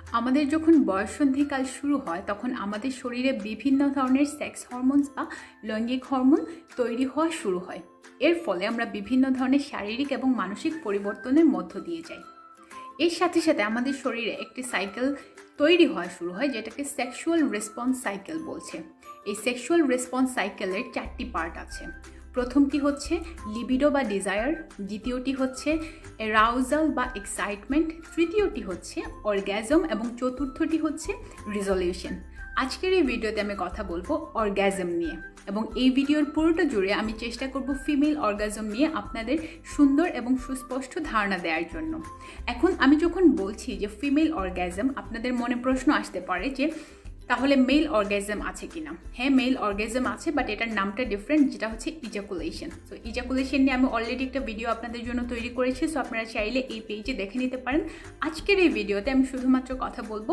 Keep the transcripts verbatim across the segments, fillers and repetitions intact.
আমাদের যখন বয়ঃসন্ধিকাল শুরু হয় তখন আমাদের শরীরে বিভিন্ন ধরনের সেক্স হরমোনস বা লৈঙ্গিক হরমোন তৈরি হওয়া শুরু হয়। এর ফলে আমরা বিভিন্ন ধরনের শারীরিক এবং মানসিক পরিবর্তনের মধ্য দিয়ে যাই। এর সাথে সাথে আমাদের শরীরে একটি সাইকেল তৈরি হওয়া শুরু হয়, যেটাকে সেক্সুয়াল রেসপন্স সাইকেল বলছে। এই সেক্সুয়াল রেসপন্স সাইকেলের চারটি পার্ট আছে। প্রথমটি হচ্ছে লিবিডো বা ডিজায়ার, দ্বিতীয়টি হচ্ছে অ্যারাউজাল বা এক্সাইটমেন্ট, তৃতীয়টি হচ্ছে অর্গ্যাজম এবং চতুর্থটি হচ্ছে রিজলিউশন। আজকের এই ভিডিওতে আমি কথা বলবো অর্গ্যাজম নিয়ে, এবং এই ভিডিওর পুরোটা জুড়ে আমি চেষ্টা করব ফিমেল অর্গাজম নিয়ে আপনাদের সুন্দর এবং সুস্পষ্ট ধারণা দেওয়ার জন্য। এখন আমি যখন বলছি যে ফিমেল অর্গ্যাজম, আপনাদের মনে প্রশ্ন আসতে পারে যে তাহলে মেল অর্গ্যাজম আছে কিনা। হ্যাঁ, মেল অর্গ্যাজম আছে, বাট এটার নামটা ডিফারেন্ট, যেটা হচ্ছে ইজাকুলেশন। সো ইজাকুলেশন নিয়ে আমি অলরেডি একটা ভিডিও আপনাদের জন্য তৈরি করেছি, সো আপনারা চাইলে এই পেজে দেখে নিতে পারেন। আজকের এই ভিডিওতে আমি শুধুমাত্র কথা বলবো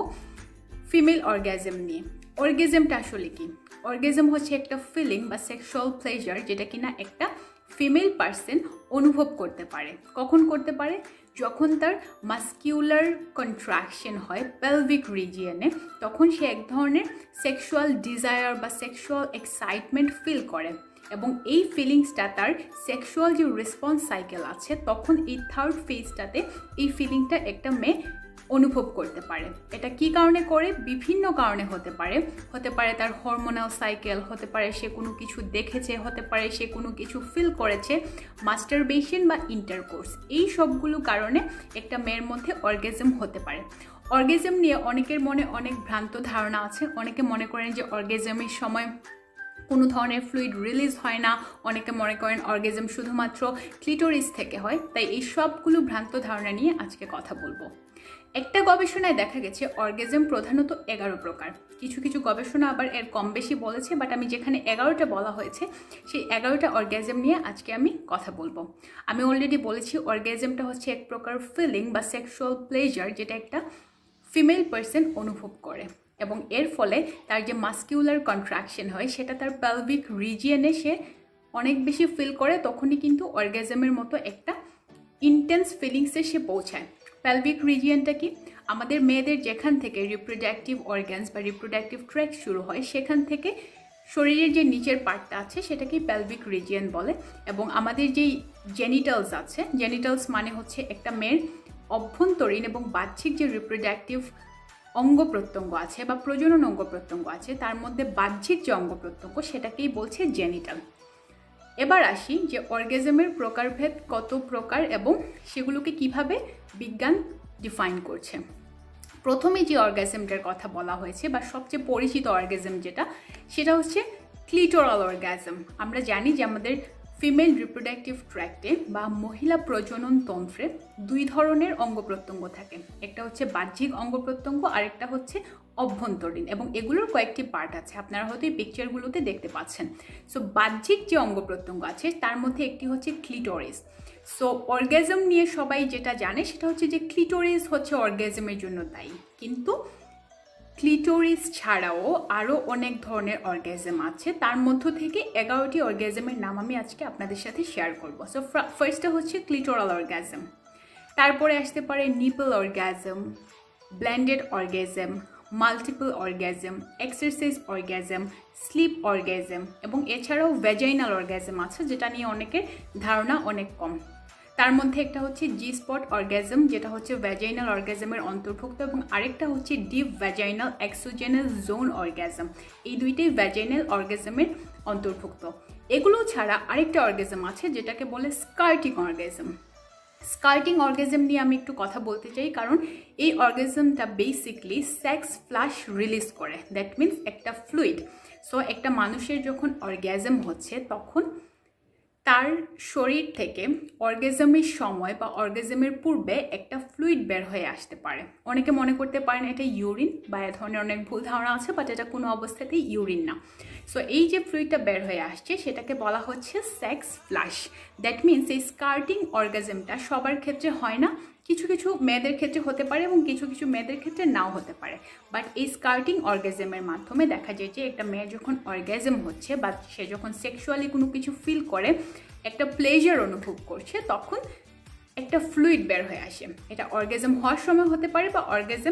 ফিমেল অর্গ্যাজম নিয়ে। অর্গ্যাজমটা আসলে কি? অর্গ্যাজম হচ্ছে একটা ফিলিং বা সেক্সুয়াল প্লেজার, যেটা কিনা একটা ফিমেল পার্সন অনুভব করতে পারে। কখন করতে পারে? যখন তার মাস্কিউলার কন্ট্রাকশন হয় পেলভিক রিজিয়নে, তখন সে এক ধরনের সেক্সুয়াল ডিজায়ার বা সেক্সুয়াল এক্সাইটমেন্ট ফিল করে, এবং এই ফিলিংসটা তার সেক্সুয়াল যে রেসপন্স সাইকেল আছে, তখন এই থার্ড ফেজটাতে এই ফিলিংটা একটা মেয়ে অনুভব করতে পারে। এটা কি কারণে করে? বিভিন্ন কারণে হতে পারে। হতে পারে তার হরমোনাল সাইকেল, হতে পারে সে কোনো কিছু দেখেছে, হতে পারে সে কোনো কিছু ফিল করেছে, মাস্টারবেশন বা ইন্টারকোর্স, এই সবগুলো কারণে একটা মেয়ের মধ্যে অর্গ্যাজম হতে পারে। অর্গ্যাজম নিয়ে অনেকের মনে অনেক ভ্রান্ত ধারণা আছে। অনেকে মনে করেন যে অর্গ্যাজমের সময় কোনো ধরনের ফ্লুইড রিলিজ হয় না, অনেকে মনে করেন অর্গ্যাজম শুধুমাত্র ক্লিটোরিস থেকে হয়। তাই এই সবগুলো ভ্রান্ত ধারণা নিয়ে আজকে কথা বলবো। একটা গবেষণায় দেখা গেছে অর্গ্যাজম প্রধানত এগারো প্রকার। কিছু কিছু গবেষণা আবার এর কম বেশি বলেছে, বাট আমি যেখানে এগারোটা বলা হয়েছে সেই এগারোটা অর্গ্যাজম নিয়ে আজকে আমি কথা বলবো। আমি অলরেডি বলেছি অর্গ্যাজমটা হচ্ছে এক প্রকার ফিলিং বা সেক্সুয়াল প্লেজার, যেটা একটা ফিমেল পার্সন অনুভব করে, এবং এর ফলে তার যে মাস্কিউলার কন্ট্রাকশন হয় সেটা তার পেলভিক রিজিয়নে সে অনেক বেশি ফিল করে, তখনই কিন্তু অর্গ্যাজমের মতো একটা ইন্টেন্স ফিলিংসে সে পৌঁছায়। পেলভিক রিজিয়নটা কি? আমাদের মেয়েদের যেখান থেকে রিপ্রোডাক্টিভ অর্গ্যানস বা রিপ্রোডাক্টিভ ট্র্যাক শুরু হয়, সেখান থেকে শরীরের যে নিচের পার্টটা আছে সেটাকেই পেলভিক রিজিয়ন বলে। এবং আমাদের যেই জেনিটালস আছে, জেনিটালস মানে হচ্ছে একটা মেয়ের অভ্যন্তরীণ এবং বাহ্যিক যে রিপ্রোডাক্টিভ অঙ্গ প্রত্যঙ্গ আছে বা প্রজনন অঙ্গ প্রত্যঙ্গ আছে, তার মধ্যে বাহ্যিক যে অঙ্গ প্রত্যঙ্গ সেটাকেই বলছে জেনিটাল। এবার আসি যে অর্গ্যাজমের প্রকারভেদ কত প্রকার এবং সেগুলোকে কিভাবে বিজ্ঞান ডিফাইন করছে। প্রথমে যে অর্গ্যাজমটার কথা বলা হয়েছে বা সবচেয়ে পরিচিত অর্গ্যাজম যেটা, সেটা হচ্ছে ক্লিটোরাল অর্গ্যাজম। আমরা জানি যে আমাদের ফিমেল রিপ্রোডাক্টিভ ট্র্যাক্টে বা মহিলা প্রজনন তন্ত্রে দুই ধরনের অঙ্গ প্রত্যঙ্গ থাকে। একটা হচ্ছে বাহ্যিক অঙ্গ প্রত্যঙ্গ, আরেকটা হচ্ছে অভ্যন্তরীণ, এবং এগুলোর কয়েকটি পার্ট আছে। আপনারা হয়তো এই পিকচারগুলোতে দেখতে পাচ্ছেন। সো বাহ্যিক যে অঙ্গ প্রত্যঙ্গ আছে তার মধ্যে একটি হচ্ছে ক্লিটোরিস। সো অর্গ্যাজম নিয়ে সবাই যেটা জানে সেটা হচ্ছে যে ক্লিটোরিস হচ্ছে অর্গ্যাজমের জন্য দায়ী, কিন্তু ক্লিটোরিস ছাড়াও আরও অনেক ধরনের অর্গ্যাজম আছে। তার মধ্য থেকে এগারোটি অর্গ্যাজমের নাম আমি আজকে আপনাদের সাথে শেয়ার করব। সো ফার্স্টটা হচ্ছে ক্লিটোরাল অর্গ্যাজম, তারপরে আসতে পারে nipple orgasm, blended orgasm, multiple orgasm, exercise orgasm, sleep orgasm, এবং এছাড়াও ভ্যাজাইনাল অর্গ্যাজম আছে, যেটা নিয়ে অনেকের ধারণা অনেক কম। তার মধ্যে একটা হচ্ছে জি স্পট অর্গ্যাজম, যেটা হচ্ছে ভ্যাজাইনাল অর্গ্যাজমের অন্তর্ভুক্ত, এবং আরেকটা হচ্ছে deep vaginal erogenous zone orgasm. এই দুইটাই ভ্যাজাইনাল অর্গ্যাজমের অন্তর্ভুক্ত। এগুলো ছাড়া আরেকটা অর্গ্যাজম আছে যেটাকে বলে স্কার্টিং অর্গ্যাজম। স্কার্টিং অর্গ্যাজম নিয়ে আমি একটু কথা বলতে চাই, কারণ এই অর্গ্যাজমটা বেসিকলি সেক্স ফ্লাশ রিলিজ করে। দ্যাট মিনস একটা ফ্লুইড। সো একটা মানুষের যখন অর্গ্যাজম হচ্ছে তখন তার শরীর থেকে অর্গ্যাজমের সময় বা অর্গ্যাজমের পূর্বে একটা ফ্লুইড বের হয়ে আসতে পারে। অনেকে মনে করতে পারেন এটা ইউরিন, বা এ ধরনের অনেক ভুল ধারণা আছে, বাট এটা কোনো অবস্থাতেই ইউরিন না। সো এই যে ফ্লুইডটা বের হয়ে আসছে সেটাকে বলা হচ্ছে সেক্স ফ্লাশ। দ্যাট মিনস এই স্কার্টিং অর্গ্যাজমটা সবার ক্ষেত্রে হয় না, কিছু কিছু মেয়েদের ক্ষেত্রে হতে পারে এবং কিছু কিছু মেয়েদের ক্ষেত্রে নাও হতে পারে। বাট এই স্কার্টিং অর্গ্যাজমের মাধ্যমে দেখা যায় যে একটা মেয়ে যখন অর্গ্যাজম হচ্ছে বা সে যখন সেক্সুয়ালি কোনো কিছু ফিল করে, একটা প্লেজার অনুভব করছে, তখন একটা ফ্লুইড বের হয়ে আসে। এটা অর্গ্যাজম হওয়ার সময় হতে পারে বা অর্গ্যাজম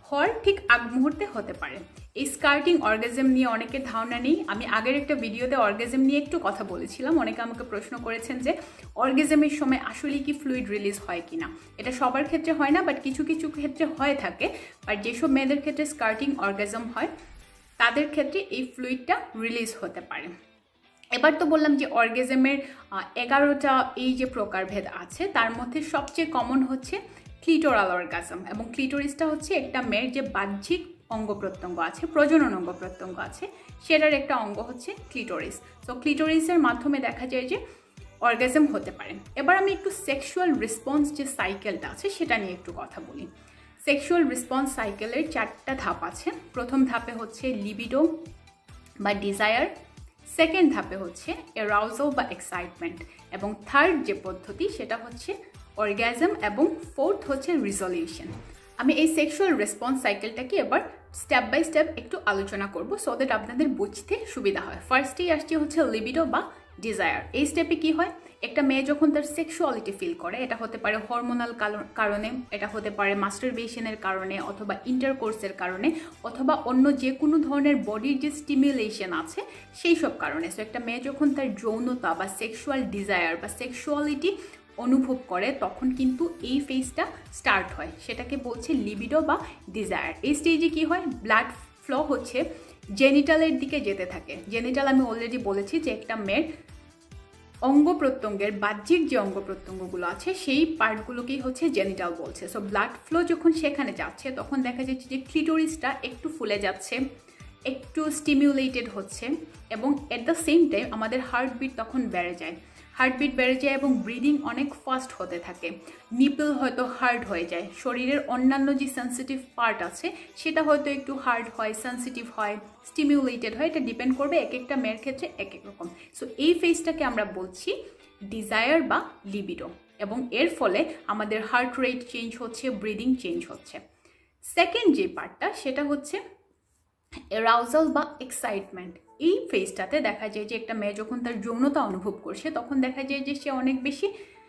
হওয়ার ঠিক আগ মুহূর্তে হতে পারে। এই স্কার্টিং অর্গাজম নিয়ে অনেকের ধারণা নেই। আমি আগের একটা ভিডিওতে অর্গাজম নিয়ে একটু কথা বলেছিলাম। অনেকে আমাকে প্রশ্ন করেছেন যে অর্গাজমের সময় আসলে কি ফ্লুইড রিলিজ হয় কিনা। এটা সবার ক্ষেত্রে হয় না, বাট কিছু কিছু ক্ষেত্রে হয়ে থাকে। বাট যেসব মেয়েদের ক্ষেত্রে স্কার্টিং অর্গাজম হয় তাদের ক্ষেত্রে এই ফ্লুইডটা রিলিজ হতে পারে। এবার তো বললাম যে অর্গাজমের এগারোটা এই যে প্রকারভেদ আছে, তার মধ্যে সবচেয়ে কমন হচ্ছে ক্লিটোরাল অর্গাজম। এবং ক্লিটোরিসটা হচ্ছে একটা মেয়ের যে বাহ্যিক অঙ্গ প্রত্যঙ্গ আছে, প্রজনন অঙ্গ প্রত্যঙ্গ আছে, সেটার একটা অঙ্গ হচ্ছে ক্লিটোরিস। সো ক্লিটোরিসের মাধ্যমে দেখা যায় যে অর্গাজম হতে পারে। এবার আমি একটু সেক্সুয়াল রেসপন্স যে সাইকেলটা আছে সেটা নিয়ে একটু কথা বলি। সেক্সুয়াল রেসপন্স সাইকেলের চারটা ধাপ আছে। প্রথম ধাপে হচ্ছে লিবিডো বা ডিজায়ার, সেকেন্ড ধাপে হচ্ছে অ্যারাউজাল বা এক্সাইটমেন্ট, এবং থার্ড যে পদ্ধতি সেটা হচ্ছে অর্গাজম, এবং ফোর্থ হচ্ছে রিজলিউশন। আমি এই সেক্সুয়াল রেসপন্স সাইকেলটাকে এবার স্টেপ বাই স্টেপ একটু আলোচনা করব, সো দ্যাট আপনাদের বুঝতে সুবিধা হয়। ফার্স্টেই আসছে হচ্ছে লিবিডো বা ডিজায়ার। এই স্টেপে কি হয়, একটা মেয়ে যখন তার সেক্সুয়ালিটি ফিল করে, এটা হতে পারে হরমোনাল কারণে, এটা হতে পারে মাস্টারবেশনের কারণে, অথবা ইন্টারকোর্সের কারণে, অথবা অন্য যে কোনো ধরনের বডির যে স্টিমুলেশন আছে সেই সব কারণে। সো একটা মেয়ে যখন তার যৌনতা বা সেক্সুয়াল ডিজায়ার বা সেক্সুয়ালিটি অনুভব করে, তখন কিন্তু এই ফেজটা স্টার্ট হয়, সেটাকে বলছে লিবিডো বা ডিজায়ার। এই স্টেজে কি হয়, ব্লাড ফ্লো হচ্ছে জেনিটালের দিকে যেতে থাকে। জেনিটাল আমি অলরেডি বলেছি যে একটা মেয়ের অঙ্গ প্রত্যঙ্গের বাহ্যিক যে অঙ্গ প্রত্যঙ্গগুলো আছে সেই পার্টগুলোকেই হচ্ছে জেনিটাল বলছে। সো ব্লাড ফ্লো যখন সেখানে যাচ্ছে, তখন দেখা যাচ্ছে যে ক্লিটোরিসটা একটু ফুলে যাচ্ছে, একটু স্টিমিউলেটেড হচ্ছে, এবং এট দ্য সেম টাইম আমাদের হার্টবিট তখন বেড়ে যায়। হার্টবিট বেড়ে যায় এবং ব্রিদিং অনেক ফাস্ট হতে থাকে। নিপল হয়তো হার্ড হয়ে যায়। শরীরের অন্যান্য যে সেন্সিটিভ পার্ট আছে সেটা হয়তো একটু হার্ড হয়, সেন্সিটিভ হয়, স্টিমিউলেটেড হয়। এটা ডিপেন্ড করবে এক একটা মেয়ের ক্ষেত্রে এক এক রকম। সো এই ফেজটাকে আমরা বলছি ডিজায়ার বা লিবিডো, এবং এর ফলে আমাদের হার্ট রেট চেঞ্জ হচ্ছে, ব্রিদিং চেঞ্জ হচ্ছে। সেকেন্ড যে পার্টটা সেটা হচ্ছে অ্যারাউজাল বা এক্সাইটমেন্ট। এই ফেজটাতে দেখা যায় যে একটা মেয়ে যখন তার যৌনতা অনুভব করছে, তখন দেখা যায় যে সে অনেক বেশি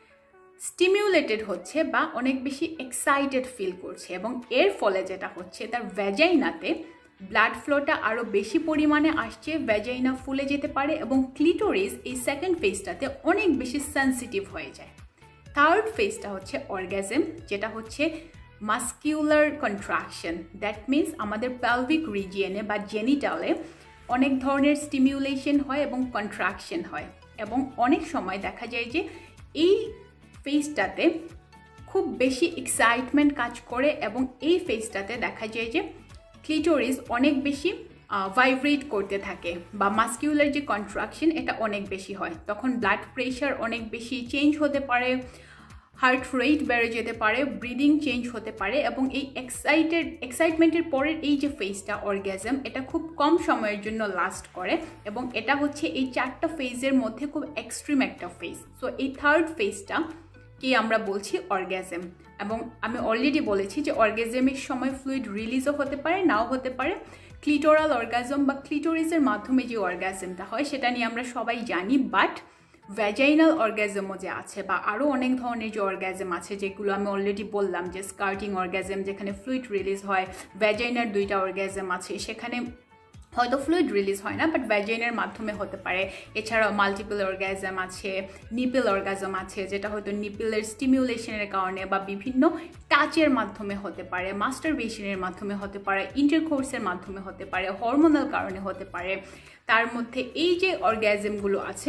স্টিমিউলেটেড হচ্ছে বা অনেক বেশি এক্সাইটেড ফিল করছে, এবং এর ফলে যেটা হচ্ছে তার ভ্যাজাইনাতে ব্লাড ফ্লোটা আরও বেশি পরিমাণে আসছে, ভ্যাজাইনা ফুলে যেতে পারে, এবং ক্লিটোরিস এই সেকেন্ড ফেজটাতে অনেক বেশি সেন্সিটিভ হয়ে যায়। থার্ড ফেজটা হচ্ছে অর্গাজম, যেটা হচ্ছে মাস্কিউলার কন্ট্রাকশন। দ্যাট মিনস আমাদের পেলভিক রিজিয়নে বা জেনিটালে অনেক ধরনের স্টিমিউলেশন হয় এবং কন্ট্রাকশন হয়, এবং অনেক সময় দেখা যায় যে এই ফেজটাতে খুব বেশি এক্সাইটমেন্ট কাজ করে, এবং এই ফেজটাতে দেখা যায় যে ক্লিটোরিস অনেক বেশি ভাইব্রেট করতে থাকে, বা মাস্কিউলার যে কন্ট্রাকশন এটা অনেক বেশি হয়। তখন ব্লাড প্রেশার অনেক বেশি চেঞ্জ হতে পারে, হার্ট রেট বেড়ে যেতে পারে, ব্রিদিং চেঞ্জ হতে পারে, এবং এই এক্সাইটেড এক্সাইটমেন্টের পরের এই যে ফেজটা অর্গাজম, এটা খুব কম সময়ের জন্য লাস্ট করে, এবং এটা হচ্ছে এই চারটা ফেজের মধ্যে খুব এক্সট্রিম একটা ফেজ। সো এই থার্ড ফেজটা কি আমরা বলছি অর্গাজম। এবং আমি অলরেডি বলেছি যে অর্গাজমের সময় ফ্লুইড রিলিজও হতে পারে, নাও হতে পারে। ক্লিটোরাল অর্গাজম বা ক্লিটোরিসের মাধ্যমে যে অর্গাজমটা হয় সেটা নিয়ে আমরা সবাই জানি, বাট ভ্যাজাইনাল অর্গাজমও যে আছে, বা আরও অনেক ধরনের যে অর্গাজম আছে যেগুলো আমি অলরেডি বললাম, যে স্কার্টিং অর্গাজম যেখানে ফ্লুইড রিলিজ হয়, ভ্যাজাইনার দুইটা অর্গাজম আছে সেখানে হয়তো ফ্লুইড রিলিজ হয় না, বাট ভ্যাজাইনার মাধ্যমে হতে পারে। এছাড়াও মাল্টিপল অর্গাজম আছে, নিপল অর্গাজম আছে, যেটা হয়তো নিপলের স্টিমিউলেশনের কারণে বা বিভিন্ন টাচের মাধ্যমে হতে পারে, মাস্টারবেশনের মাধ্যমে হতে পারে, ইন্টারকোর্সের মাধ্যমে হতে পারে, হরমোনাল কারণে হতে পারে। তার মধ্যে এই যে অর্গাজমগুলো আছে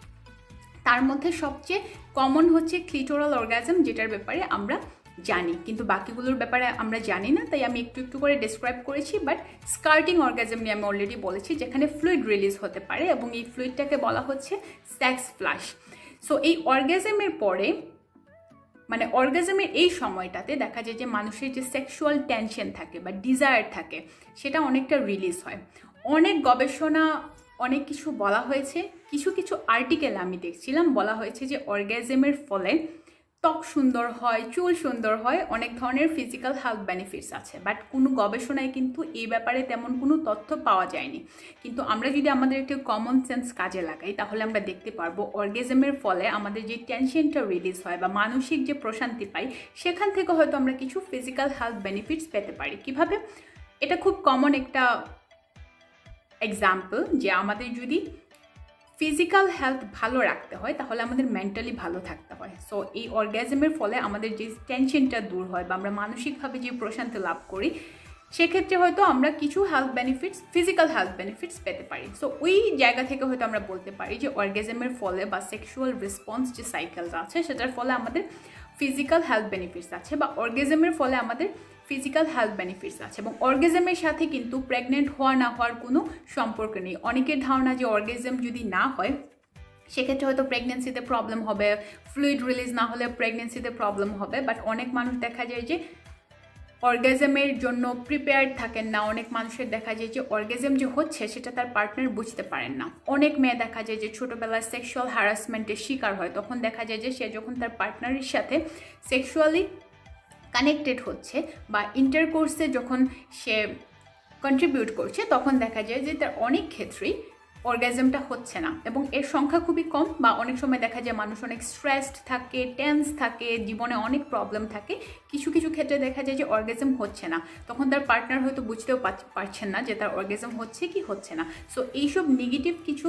তার মধ্যে সবচেয়ে কমন হচ্ছে ক্লিটোরাল অর্গাজম, যেটার ব্যাপারে আমরা জানি, কিন্তু বাকিগুলোর ব্যাপারে আমরা জানি না, তাই আমি একটু একটু করে ডেসক্রাইব করেছি। বাট স্কার্টিং অর্গাজম নিয়ে আমি অলরেডি বলেছি, যেখানে ফ্লুইড রিলিজ হতে পারে, এবং এই ফ্লুইডটাকে বলা হচ্ছে সেক্স ফ্লাশ। সো এই অর্গাজমের পরে, মানে অর্গাজমের এই সময়টাতে দেখা যায় যে মানুষের যে সেক্সুয়াল টেনশন থাকে বা ডিজায়ার থাকে সেটা অনেকটা রিলিজ হয়। অনেক গবেষণা, অনেক কিছু বলা হয়েছে, কিছু কিছু আর্টিকেল আমি দেখছিলাম, বলা হয়েছে যে অর্গাজমের ফলে ত্বক সুন্দর হয়, চুল সুন্দর হয়, অনেক ধরনের ফিজিক্যাল হেলথ বেনিফিটস আছে, বাট কোনো গবেষণায় কিন্তু এই ব্যাপারে তেমন কোনো তথ্য পাওয়া যায়নি। কিন্তু আমরা যদি আমাদের একটু কমন সেন্স কাজে লাগাই তাহলে আমরা দেখতে পারবো অর্গাজমের ফলে আমাদের যে টেনশনটা রিলিজ হয় বা মানসিক যে প্রশান্তি পাই সেখান থেকে হয়তো আমরা কিছু ফিজিক্যাল হেলথ বেনিফিটস পেতে পারি। কিভাবে? এটা খুব কমন একটা এক্সাম্পল যে আমাদের যদি ফিজিক্যাল হেলথ ভালো রাখতে হয় তাহলে আমাদের মেন্টালি ভালো থাকতে হয়। সো এই অর্গাজমের ফলে আমাদের যে টেনশনটা দূর হয় বা আমরা মানসিকভাবে যে প্রশান্তি লাভ করি সেক্ষেত্রে হয়তো আমরা কিছু health benefits, physical health benefits পেতে পারি। সো ওই জায়গা থেকে হয়তো আমরা বলতে পারি যে অর্গাজমের ফলে বা সেক্সুয়াল রেসপন্স যে সাইকেলস আছে সেটার ফলে আমাদের ফিজিক্যাল হেলথ বেনিফিটস আছে বা অর্গাজমের ফলে আমাদের ফিজিক্যাল হেলথ বেনিফিটস আছে। এবং অর্গাজমের সাথে কিন্তু প্রেগনেন্ট হওয়া না হওয়ার কোনো সম্পর্ক নেই। অনেকের ধারণা যে অর্গাজম যদি না হয় সেক্ষেত্রে হয়তো প্রেগনেন্সিতে প্রবলেম হবে, ফ্লুইড রিলিজ না হলে প্রেগনেন্সিতে প্রবলেম হবে, বাট অনেক মানুষ দেখা যায় যে অর্গাজমের জন্য প্রিপেয়ার্ড থাকেন না। অনেক মানুষের দেখা যায় যে অর্গাজম যে হচ্ছে সেটা তার পার্টনার বুঝতে পারেন না। অনেক মেয়ে দেখা যায় যে ছোটোবেলায় সেক্সুয়াল হ্যারাসমেন্টের শিকার হয়, তখন দেখা যায় যে সে যখন তার পার্টনারের সাথে সেক্সুয়ালি কানেক্টেড হচ্ছে বা ইন্টারকোর্সে যখন সে কন্ট্রিবিউট করছে তখন দেখা যায় যে তার অনেক ক্ষেত্রেই অর্গাজমটা হচ্ছে না এবং এর সংখ্যা খুবই কম। বা অনেক সময় দেখা যায় মানুষ অনেক স্ট্রেসড থাকে, টেন্স থাকে, জীবনে অনেক প্রবলেম থাকে, কিছু কিছু ক্ষেত্রে দেখা যায় যে অর্গাজম হচ্ছে না, তখন তার পার্টনার হয়তো বুঝতেও পারছেন না যে তার অর্গাজম হচ্ছে কি হচ্ছে না। সো এইসব নেগেটিভ কিছু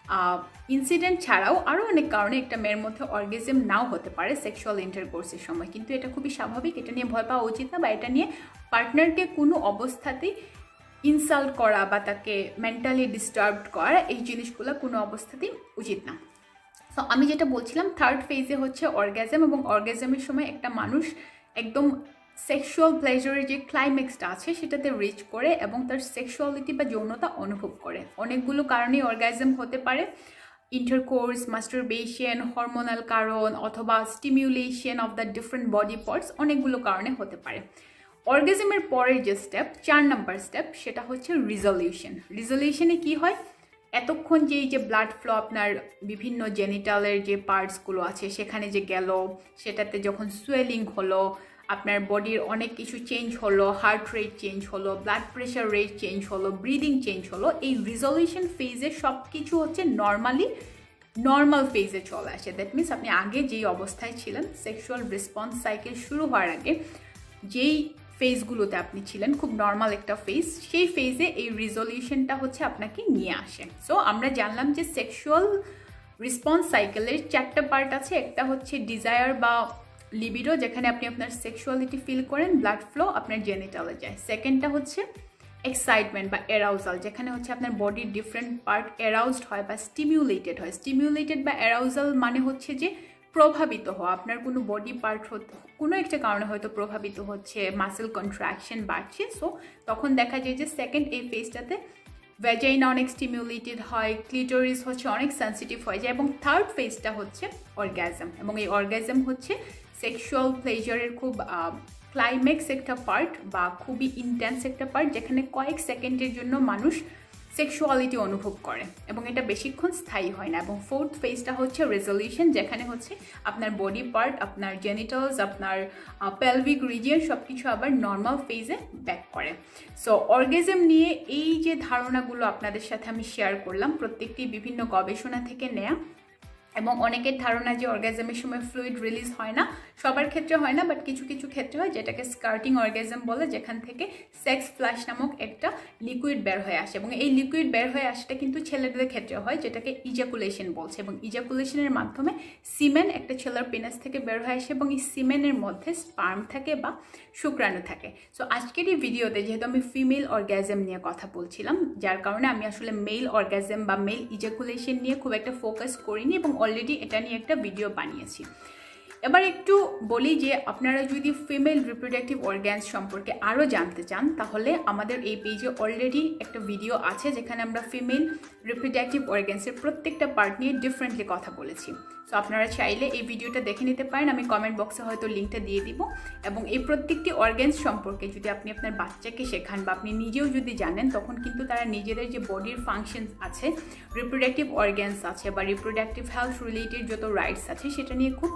ইনসিডেন্ট ছাড়াও আরও অনেক কারণে একটা মেয়ের মধ্যে অর্গাজম নাও হতে পারে সেক্সুয়াল ইন্টারকোর্সের সময়, কিন্তু এটা খুবই স্বাভাবিক, এটা নিয়ে ভয় পাওয়া উচিত না বা এটা নিয়ে পার্টনারকে কোনো অবস্থাতেই ইনসাল্ট করা বা তাকে মেন্টালি ডিস্টার্বড করা এই জিনিসগুলো কোনো অবস্থাতেই উচিত না। সো আমি যেটা বলছিলাম থার্ড ফেজে হচ্ছে অর্গাজম, এবং অর্গাজমের সময় একটা মানুষ একদম সেক্সুয়াল প্লেজারের যে ক্লাইম্যাক্সটা আছে সেটাতে রিচ করে এবং তার সেক্সুয়ালিটি বা যৌনতা অনুভব করে। অনেকগুলো কারণেই অর্গাজম হতে পারে, ইন্টারকোর্স, মাস্টারবেশন, হরমোনাল কারণ অথবা stimulation of the different body parts, অনেকগুলো কারণে হতে পারে। অর্গাজমের পরের যে স্টেপ, চার নাম্বার স্টেপ, সেটা হচ্ছে রিজলিউশন। রিজলিউশনে কি হয়? এতক্ষণ যে এই যে ব্লাড ফ্লো আপনার বিভিন্ন জেনিটালের যে পার্টসগুলো আছে সেখানে যে গেল, সেটাতে যখন সোয়েলিং হলো, আপনার বডির অনেক কিছু চেঞ্জ হলো, হার্ট রেট চেঞ্জ হলো, ব্লাড প্রেশার রেট চেঞ্জ হলো, ব্রিদিং চেঞ্জ হলো, এই রিজলিউশন ফেজে সব কিছু হচ্ছে নর্মালি নর্মাল ফেজে চলে আসে। দ্যাট মিনস আপনি আগে যেই অবস্থায় ছিলেন সেক্সুয়াল রেসপন্স সাইকেল শুরু হওয়ার আগে যেই ফেজগুলোতে আপনি ছিলেন, খুব নর্মাল একটা ফেজ, সেই ফেজে এই রিজলিউশনটা হচ্ছে আপনাকে নিয়ে আসে। সো আমরা জানলাম যে সেক্সুয়াল রেসপন্স সাইকেলের চারটা পার্ট আছে। একটা হচ্ছে ডিজায়ার বা লিবিডো, যেখানে আপনি আপনার সেক্সুয়ালিটি ফিল করেন, ব্লাড ফ্লো আপনার জেনিটালে যায়। সেকেন্ডটা হচ্ছে এক্সাইটমেন্ট বা অ্যারাউজাল, যেখানে হচ্ছে আপনার বডির ডিফারেন্ট পার্ট অ্যারাউজড হয় বা স্টিমিউলেটেড হয়। স্টিমিউলেটেড বা অ্যারাউজাল মানে হচ্ছে যে প্রভাবিত হওয়া, আপনার কোনো বডি পার্ট কোনো একটা কারণে হয়তো প্রভাবিত হচ্ছে, মাসেল কন্ট্রাকশন বাড়ছে। সো তখন দেখা যায় যে সেকেন্ড এই ফেজটাতে ভ্যাজাইনা অনেক স্টিমিউলেটেড হয়, ক্লিটোরিস হচ্ছে অনেক সেন্সিটিভ হয়ে যায়, এবং থার্ড ফেজটা হচ্ছে অর্গাজম। এবং এই অর্গাজম হচ্ছে সেক্সুয়াল প্লেজারের খুব ক্লাইম্যাক্স একটা পার্ট বা খুবই ইন্টেন্স একটা পার্ট, যেখানে কয়েক সেকেন্ডের জন্য মানুষ সেক্সুয়ালিটি অনুভব করে এবং এটা বেশিক্ষণ স্থায়ী হয় না। এবং ফোর্থ ফেজটা হচ্ছে রেজলিউশন, যেখানে হচ্ছে আপনার বডি পার্ট, আপনার জেনিটালস, আপনার পেলভিক রিজিয়ন সব কিছু আবার নর্মাল ফেজে ব্যাক করে। সো অর্গাজম নিয়ে এই যে ধারণাগুলো আপনাদের সাথে আমি শেয়ার করলাম, প্রত্যেকটি বিভিন্ন গবেষণা থেকে নেয়া, এবং অনেকের ধারণা যে অর্গাজমের সময় ফ্লুইড রিলিজ হয় না, সবার ক্ষেত্রে হয় না, বাট কিছু কিছু ক্ষেত্রে হয়, যেটাকে স্কার্টিং অর্গাজম বলে, যেখান থেকে সেক্স ফ্ল্যাশ নামক একটা লিকুইড বের হয়ে আসে। এবং এই লিকুইড বের হয়ে আসাটা কিন্তু ছেলেদের ক্ষেত্রে হয়, যেটাকে ইজাকুলেশন বলছে। এবং ইজাকুলেশনের মাধ্যমে সিমেন একটা ছেলের পেনাস থেকে বের হয়ে আসে এবং এই সিমেনের মধ্যে স্পার্ম থাকে বা শুক্রাণু থাকে। সো আজকের এই ভিডিওতে যেহেতু আমি ফিমেল অর্গাজম নিয়ে কথা বলছিলাম, যার কারণে আমি আসলে মেল অর্গাজম বা মেল ইজাকুলেশন নিয়ে খুব একটা ফোকাস করিনি এবং অলরেডি এটা নিয়ে একটা ভিডিও বানিয়েছি। এবার একটু বলি যে আপনারা যদি ফিমেল রিপ্রোডাক্টিভ অর্গানস সম্পর্কে আরও জানতে চান তাহলে আমাদের এই পেজে অলরেডি একটা ভিডিও আছে, যেখানে আমরা ফিমেল রিপ্রোডাক্টিভ অর্গানসের প্রত্যেকটা পার্ট নিয়ে ডিফারেন্টলি কথা বলেছি। সো আপনারা চাইলে এই ভিডিওটা দেখে নিতে পারেন, আমি কমেন্ট বক্সে হয়তো লিঙ্কটা দিয়ে দিব। এবং এই প্রত্যেকটি অর্গানস সম্পর্কে যদি আপনি আপনার বাচ্চাকে শেখান বা আপনি নিজেও যদি জানেন, তখন কিন্তু তারা নিজেদের যে বডির ফাংশন আছে, রিপ্রোডাক্টিভ অর্গানস আছে বা রিপ্রোডাক্টিভ হেলথ রিলেটেড যত রাইটস আছে, সেটা নিয়ে খুব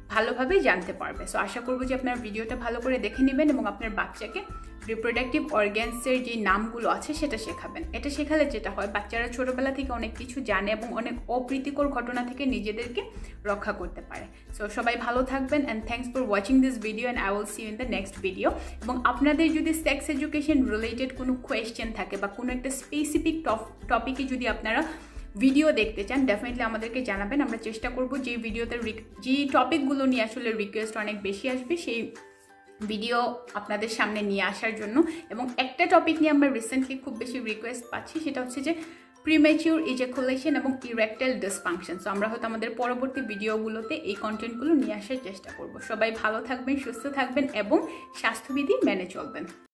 ভালোভাবে জানতে পারবে। সো আশা করবো যে আপনার ভিডিওটা ভালো করে দেখে নেবেন এবং আপনার বাচ্চাকে রিপ্রোডাক্টিভ অর্গ্যানসের যে নামগুলো আছে সেটা শেখাবেন। এটা শেখালে যেটা হয়, বাচ্চারা ছোটোবেলা থেকে অনেক কিছু জানে এবং অনেক অপ্রীতিকর ঘটনা থেকে নিজেদেরকে রক্ষা করতে পারে। সো সবাই ভালো থাকবেন, and thanks for watching this video, and I will see you in the next video. এবং আপনাদের যদি সেক্স এডুকেশন রিলেটেড কোনো কোয়েশ্চেন থাকে বা কোনো একটা স্পেসিফিক টপিকে যদি আপনারা ভিডিও দেখতে চান, ডেফিনেটলি আমাদেরকে জানাবেন। আমরা চেষ্টা করব যে ভিডিওতে যে টপিকগুলো নিয়ে আসলে রিকোয়েস্ট অনেক বেশি আসবে সেই ভিডিও আপনাদের সামনে নিয়ে আসার জন্য। এবং একটা টপিক নিয়ে আমরা রিসেন্টলি খুব বেশি রিকোয়েস্ট পাচ্ছি, সেটা হচ্ছে যে প্রিম্যাচিউর ইজাকুলেশন এবং ইরেকটাইল ডিসফাংশন। সো আমরা হয়তো আমাদের পরবর্তী ভিডিওগুলোতে এই কন্টেন্টগুলো নিয়ে আসার চেষ্টা করব। সবাই ভালো থাকবেন, সুস্থ থাকবেন এবং স্বাস্থ্যবিধি মেনে চলবেন।